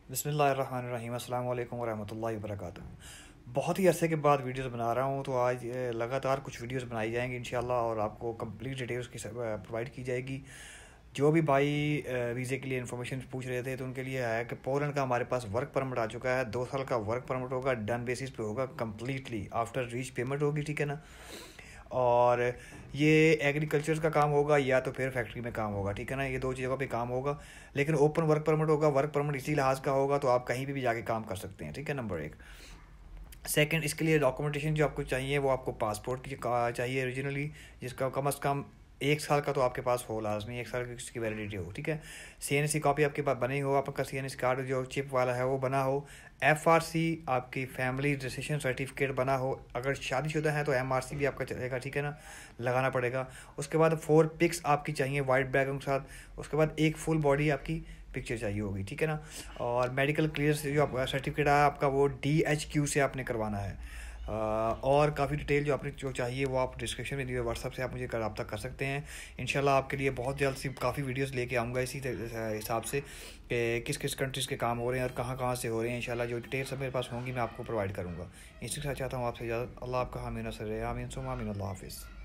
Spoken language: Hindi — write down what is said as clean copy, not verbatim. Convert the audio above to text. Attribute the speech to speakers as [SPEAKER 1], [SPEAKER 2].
[SPEAKER 1] बिस्मिल्लाहिर्रहमानिर्रहीम अस्सलाम वालेकुम वरहमतुल्लाहि वबरकातुहू। बहुत ही अरसे के बाद वीडियोस बना रहा हूँ, तो आज लगातार कुछ वीडियोस बनाई जाएंगी इंशाल्लाह, और आपको कंप्लीट डिटेल्स की प्रोवाइड की जाएगी। जो भी भाई वीज़े के लिए इन्फॉर्मेशन पूछ रहे थे, तो उनके लिए है कि पोलैंड का हमारे पास वर्क परमिट आ चुका है। 2 साल का वर्क परमिट होगा, डन बेसिस पे होगा, कम्प्लीटली आफ्टर रीच पेमेंट होगी, ठीक है ना। और ये एग्रीकल्चर का काम होगा या तो फिर फैक्ट्री में काम होगा, ठीक है ना। ये दो जगहों पे काम होगा, लेकिन ओपन वर्क परमिट होगा। वर्क परमिट इसी लिहाज का होगा तो आप कहीं भी जाके काम कर सकते हैं, ठीक है, नंबर एक। सेकंड, इसके लिए डॉक्यूमेंटेशन जो आपको चाहिए वो आपको पासपोर्ट की चाहिए ओरिजिनली, जिसका कम अज़ कम 1 साल का तो आपके पास हो, लाजमी 1 साल की इसकी वैलिडिटी हो, ठीक है। CNC कॉपी आपके पास बनी हो, आपका CNC कार्ड जो चिप वाला है वो बना हो। FRC आपकी फैमिली रजिस्ट्रेशन सर्टिफिकेट बना हो। अगर शादीशुदा है तो MRC भी आपका चलेगा, ठीक है ना, लगाना पड़ेगा। उसके बाद 4 पिक्स आपकी चाहिए वाइट बैकग्राउंड के साथ। उसके बाद एक फुल बॉडी आपकी पिक्चर चाहिए होगी, ठीक है ना। और मेडिकल क्लियरेंस जो आपका सर्टिफिकेट है आपका, वो DHQ से आपने करवाना है। और काफ़ी डिटेल जो आपने जो चाहिए वो आप डिस्क्रिप्शन में दिए व्हाट्सअप से आप मुझे रब्ता कर सकते हैं। इंशाल्लाह आपके लिए बहुत जल्द सी काफ़ी वीडियोस लेके आऊँगा इसी हिसाब से कि किस किस कंट्रीज़ के काम हो रहे हैं और कहाँ कहाँ से हो रहे हैं। इंशाल्लाह जो डिटेल्स मेरे पास होंगी मैं आपको प्रोवाइड करूँगा। इसी के साथ चाहता हूँ आपसे इजाज़त। अल्लाह आपका हामी नसर है। आमीन सुम्मा आमीन। अल्लाह हाफिज़।